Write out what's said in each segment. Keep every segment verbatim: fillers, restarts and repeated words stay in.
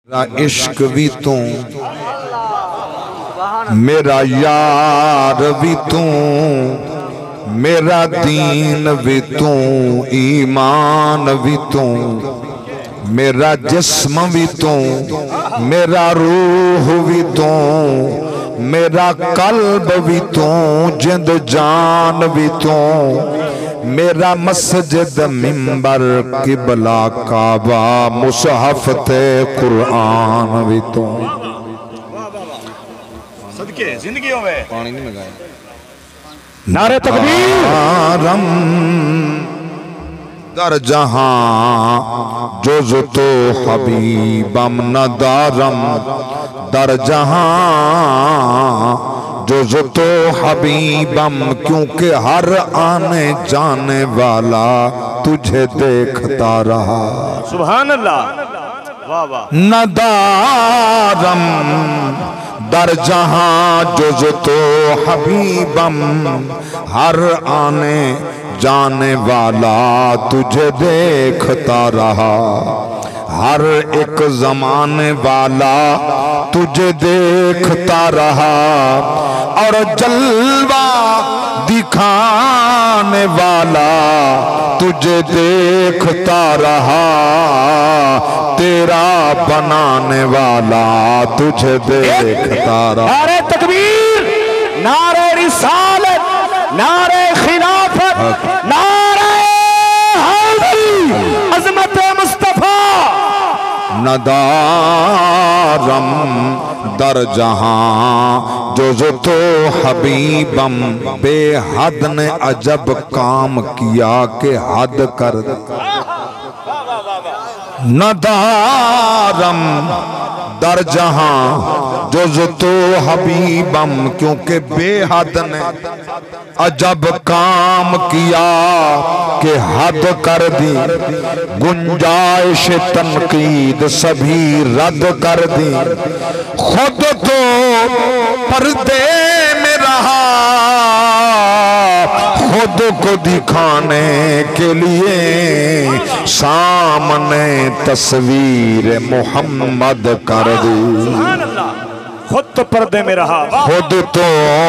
میرا عشق بھی تو میرا یار بھی تو میرا دین بھی تو ایمان بھی تو میرا جسم بھی تو میرا روح بھی تو میرا قلب بھی تو جند جان بھی تو میرا مسجد منبر قبلہ کعبہ مصحف تے قرآن بھی تو صدقے زندگیوں میں پانی نہیں لگائے نعرہ تکبیر دارم در جہاں جز تو حبیبم ندارم در جہاں جز تو حبیبم کیونکہ ہر آنے جانے والا تجھے دیکھتا رہا سبحان اللہ واہ واہ ندارم در جہاں جز تو حبیبم ہر آنے جانے والا تجھے دیکھتا رہا ہر ایک زمانے والا تجھے دیکھتا رہا اور جلوہ دکھانے والا تجھے دیکھتا رہا تیرا بنانے والا تجھے دیکھتا رہا نعرہ تکبیر نعرہ رسالت نعرہ خلافت نعرہ حیدری عظمت مصطفیٰ ندارم در جہاں جز تو حبیبم بے حد نے عجب کام کیا کہ حد کر ندارم در جہاں جز تو حبیبم کیونکہ بے حد نے عجب کام کیا کہ حد کر دی گنجائش تنقید سبھی رد کر دی خود تو پردے میں رہا خود کو دکھانے کے لیے سامنے تصویر محمد کر دی سبحان اللہ خود تو پردے میں رہا خود تو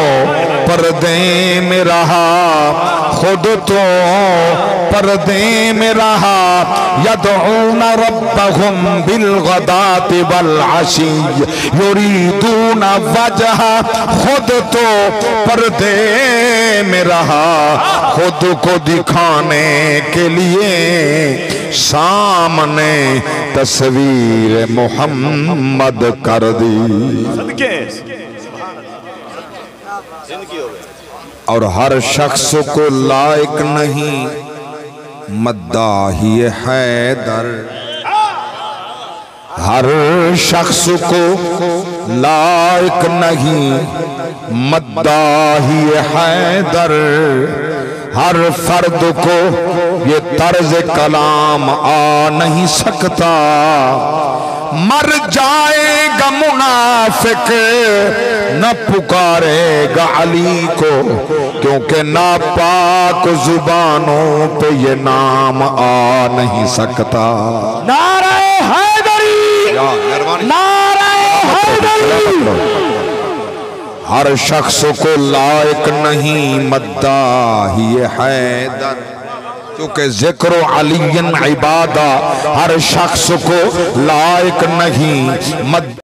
پردے میں رہا خود تو پردے میں رہا یدعون ربهم بالغداۃ والعشی یریدون وجہ خود تو پردے میں رہا خود کو دکھانے کے لیے سامنے تصویر محمد کر دی اور ہر شخص کو لائق نہیں مداحی حیدر ہر شخص کو لائق نہیں مداحی حیدر ہر فرد کو یہ طرز کلام آ نہیں سکتا مر جائے گا منافق نہ پکارے گا علی کو کیونکہ ناپاک زبانوں پہ یہ نام آ نہیں سکتا نعرہ حیدری نعرہ حیدری ہر شخص کو لائق نہیں مداحی حیدر کیونکہ ذکر علی عبادہ ہر شخص کو لائق نہیں مد